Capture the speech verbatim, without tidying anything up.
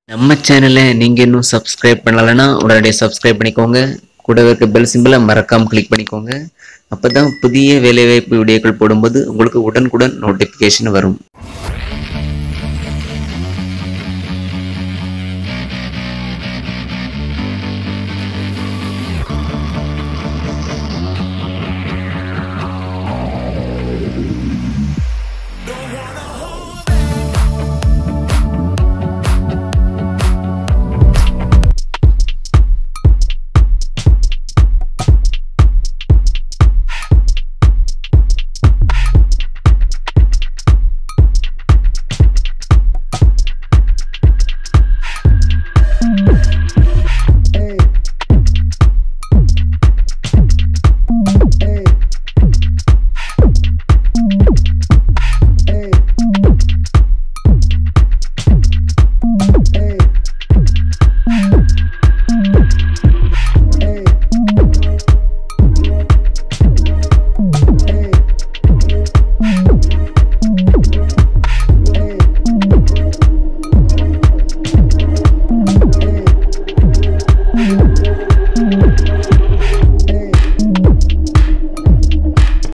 நம்ம சேனலை நீங்க இன்னும் சப்ஸ்கிரைப் பண்ணலனா உடனே சப்ஸ்கிரைப் பண்ணிக்கோங்க. கூடவே இருக்க பெல் சிம்பலை மறக்காம கிளிக் பண்ணிக்கோங்க. அப்பதான் புதிய வேலைவாய்ப்பு வீடியோக்கள் போடும்போது உங்களுக்கு உடனுக்குடன் நோட்டிபிகேஷன் வரும்.